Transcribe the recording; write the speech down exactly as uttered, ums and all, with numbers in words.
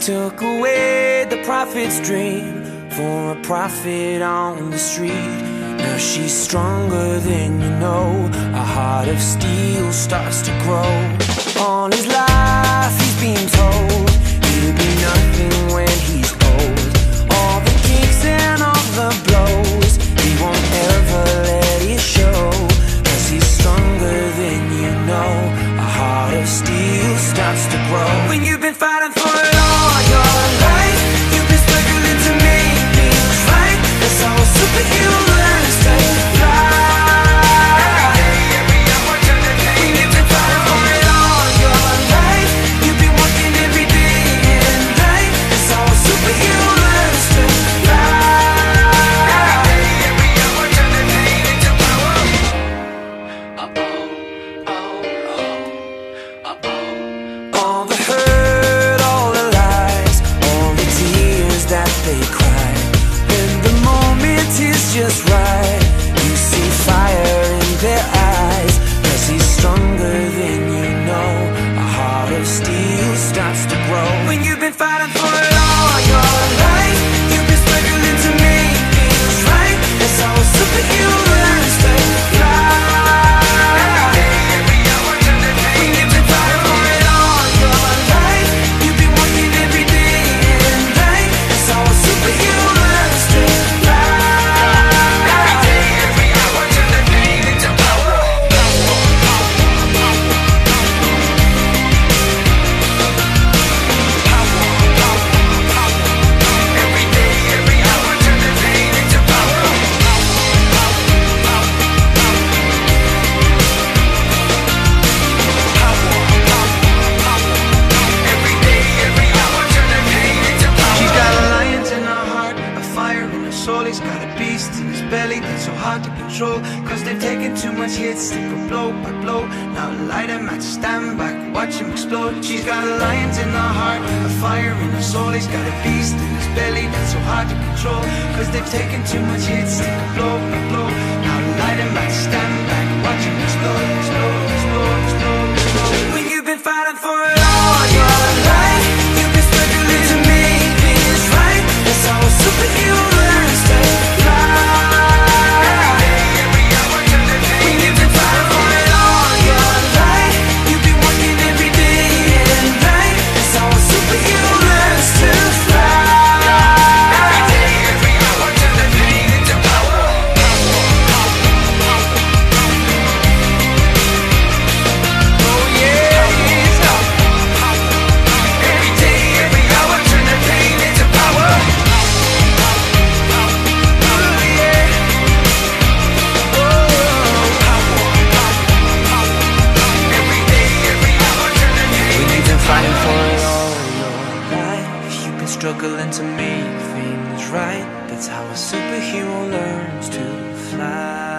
took away the prophet's dream for a prophet on the street. Now she's stronger than you know. A heart of steel starts to grow. All his life he's been told he'll be nothing when he's old. All the kicks and all the blows, he won't ever let it show. Cause he's stronger than you know. A heart of steel starts to grow. When you've been fighting for it all your life, you've been struggling to make things right. That's how a superhero learns to fly. Every hour, turn the day. When you've been fighting for it all your life, you've been working every day and night. That's how a superhero learns to fly. Every hour, turn the pain into power. Uh oh, oh, oh, uh oh. All the hurt, all the lies, all the tears that they cry. When the moment is just right, you see fire in their eyes. Cause he's stronger than you know. A heart of steel starts to grow. When you've been fighting for it all your life, you've been struggling to make things right. That's how a superhero learns to fly. Every hour, turn the day. When you've been fighting for it all your life, you've been working every day and night. That's how a superhero learns to fly. Every day, every hour, turn the pain into power. Every day, every hour, turn the pain into power. Every day, every hour, turn the pain into power. She's got a lion in her heart, a fire in her soul. He's got a beast in his belly that's so hard to control. Cause they've taken too much hits, they go blow by blow. Now light him at stand back, watch him explode. She's got a lion in her heart, a fire in her soul. He's got a beast in his belly that's so hard to control. Cause they've taken too much hits, they go blow by blow. Now light him at stand back, watch him explode, explode, explode, explode, explode. When you've been fighting for it all your life, you've been struggling to make things right. That's how a superhero learns to fly. Every hour, turn the day. When you've been fighting for it all your life, you've been working every day and night. That's how a superhero learns to fly. Every day, every hour, turn the pain into power. Oh yeah, Every day, every hour, turn the pain into power. oh yeah. Every day, every hour, turn the pain When you've into been fighting power. for it all your life, you've been struggling to make things right. That's how a superhero learns to fly.